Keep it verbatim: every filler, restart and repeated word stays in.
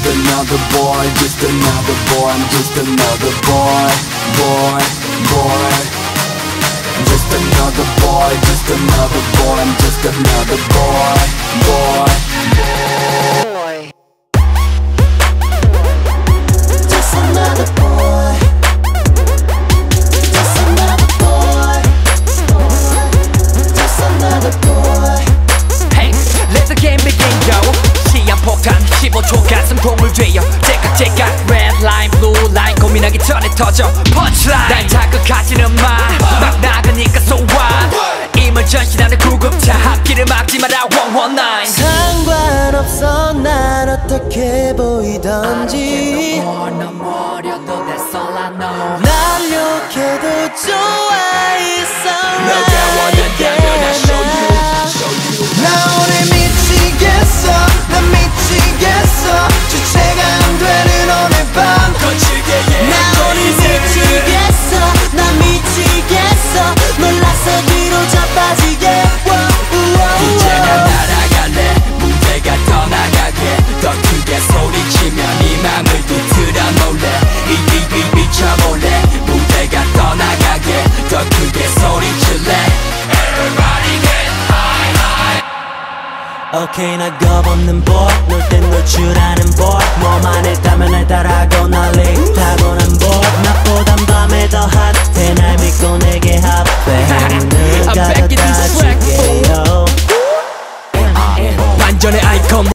just another boy, just another boy, I'm just another boy, boy, boy. Just another boy, just another boy, I'm just another boy, boy, boy. Just another boy, just another boy, just another boy. Hey, let the game begin, yo. 시한폭탄 십오 초 가슴 공을 뒤어 째깍째깍 red line, blue line 고민하기 전에 터져 punchline. 날 자극하지는 마, 막 나가니까 so what. 임을 전신하는 구급차 앞길을 막지 마라 one one nine. 상관없어 난 어떻게 보이던지 넌 버려도 that's all I know. 날 욕해도 좋아 있어 너가 원한다면 I show you, show you. 나 오늘 미치겠어 난 미치겠어 주체가 안 되는 오늘 밤 거칠게 해. 나 오늘 미치겠어 난 미치겠어 놀라서 뒤로 자빠지게 이제는 날아갈래 무대가 떠나가게 더 크게 소리치면 이 맘을 뒤틀어 놓을래 이이이 미쳐볼래 무대가 떠나가게 더 크게 소리칠래 Everybody get high high. 오케이 나 겁없는 boy 놀 땐 노출하는 boy 몸 안에 땀을 날 따라고 난리 타고난 boy 낮보단 밤에 더 핫해 날 믿고 내게 합해 누가 더 따질게요 완전의 아이콘